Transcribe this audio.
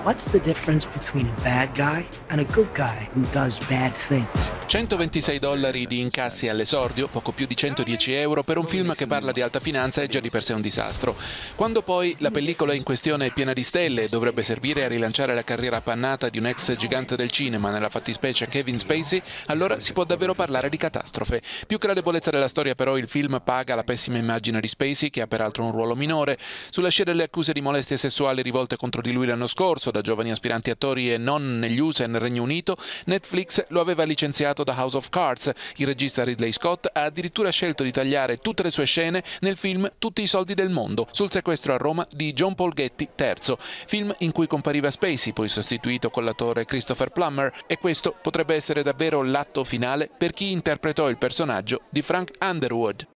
What's the difference between a bad guy and a good guy who does bad things? $126 di incassi all'esordio, poco più di 110 euro per un film che parla di alta finanza è già di per sé un disastro. Quando poi la pellicola in questione è piena di stelle e dovrebbe servire a rilanciare la carriera appannata di un ex gigante del cinema, nella fattispecie Kevin Spacey, allora si può davvero parlare di catastrofe. Più che la debolezza della storia però il film paga la pessima immagine di Spacey, che ha peraltro un ruolo minore. Sulla scia delle accuse di molestie sessuali rivolte contro di lui l'anno scorso da giovani aspiranti attori e non negli USA e nel Regno Unito, Netflix lo aveva licenziato da House of Cards. Il regista Ridley Scott ha addirittura scelto di tagliare tutte le sue scene nel film Tutti i soldi del mondo, sul sequestro a Roma di John Paul Getty III, film in cui compariva Spacey, poi sostituito con l'attore Christopher Plummer, e questo potrebbe essere davvero l'atto finale per chi interpretò il personaggio di Frank Underwood.